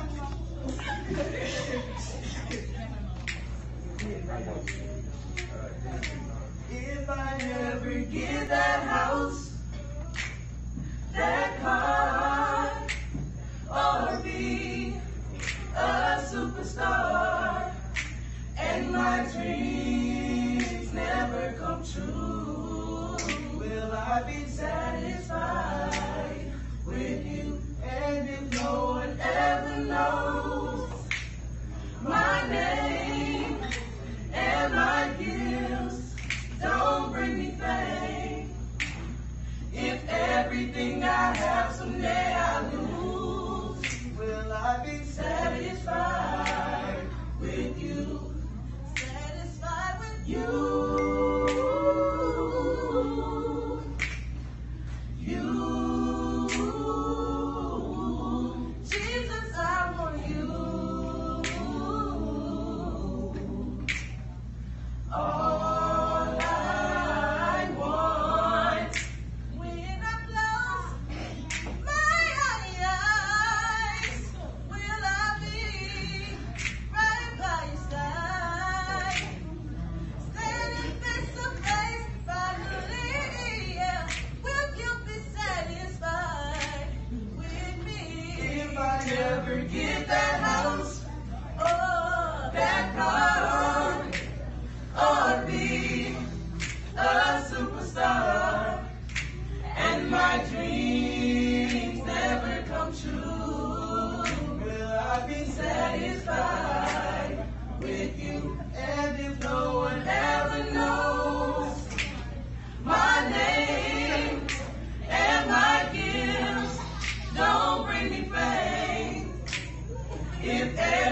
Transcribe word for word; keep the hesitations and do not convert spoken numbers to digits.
If I ever get that house, that car, or be a superstar, and my dreams never come true, will I be satisfied with you? And if no one ever knows my name and my gifts don't bring me fame, if everything I have someday I lose, will I be satisfied with you? Satisfied with you. You. Jesus, I want you. All I want when I close my eyes, will I be right by your side, standing face to face finally, yeah. Will you be satisfied with me? If I ever get that house, or that car, or be a superstar, and my dreams never come true, will I be satisfied with you? And if no one ever knows my name and my gifts don't bring me fame, if